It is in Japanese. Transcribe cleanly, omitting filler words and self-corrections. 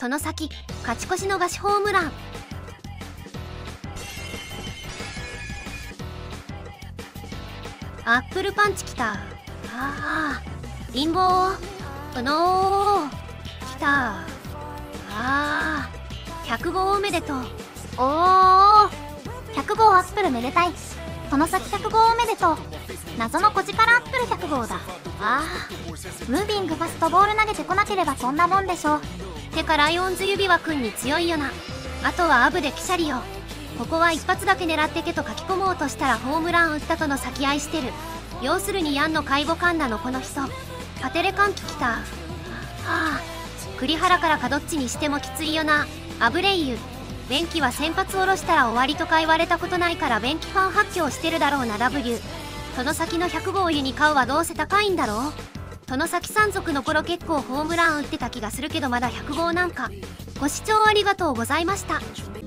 外崎勝ち越し逃しホームラン。アップルパンチきた。リンボーきた。100号おめでとう。 100号アップルめでたい。外崎100号おめでとう。謎の小力アップル100号だ。ムービングファストボール投げてこなければそんなもんでしょ。 てかライオンズ指輪くんに強いよな。あとはアブでキシャリよ。ここは一発だけ狙ってけと書き込もうとしたらホームラン打ったとの先合いしてる。要するにヤンの介護官なのこの人。パテレ歓喜きた。栗原からかどっちにしてもきついよな。アブレイユベンキは先発下ろしたら終わりとか言われたことないからベンキファン発狂してるだろうな。 W 外崎の100号ユニ買うはどうせ高いんだろう。外崎山賊の頃結構ホームラン打ってた気がするけどまだ100号なんか。ご視聴ありがとうございました。